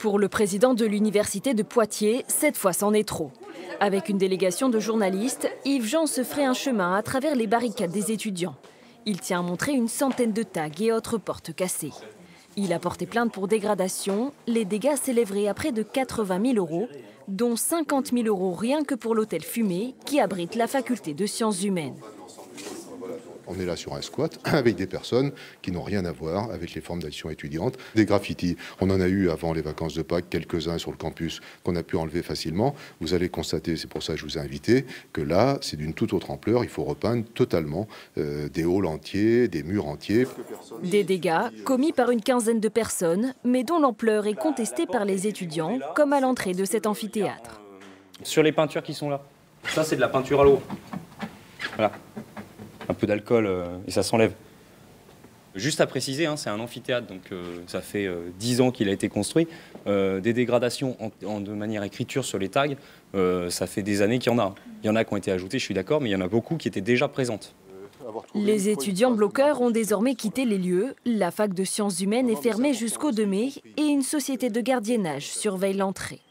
Pour le président de l'université de Poitiers, cette fois c'en est trop. Avec une délégation de journalistes, Yves Jean se ferait un chemin à travers les barricades des étudiants. Il tient à montrer une centaine de tags et autres portes cassées. Il a porté plainte pour dégradation. Les dégâts s'élèveraient à près de 80 000 €, dont 50 000 € rien que pour l'hôtel Fumé, qui abrite la faculté de sciences humaines. On est là sur un squat avec des personnes qui n'ont rien à voir avec les formes d'action étudiantes. Des graffitis, on en a eu avant les vacances de Pâques, quelques-uns sur le campus qu'on a pu enlever facilement. Vous allez constater, c'est pour ça que je vous ai invité, que là, c'est d'une toute autre ampleur. Il faut repeindre totalement des halls entiers, des murs entiers. Des dégâts commis par une quinzaine de personnes, mais dont l'ampleur est contestée par les étudiants, comme à l'entrée de cet amphithéâtre. Sur les peintures qui sont là, ça c'est de la peinture à l'eau. Voilà. Un peu d'alcool et ça s'enlève. Juste à préciser, c'est un amphithéâtre, donc ça fait 10 ans qu'il a été construit. Des dégradations de manière écriture sur les tags, ça fait des années qu'il y en a. Il y en a qui ont été ajoutées, je suis d'accord, mais il y en a beaucoup qui étaient déjà présentes. Les étudiants bloqueurs ont désormais quitté les lieux. La fac de sciences humaines est fermée jusqu'au 2 mai et une société de gardiennage surveille l'entrée.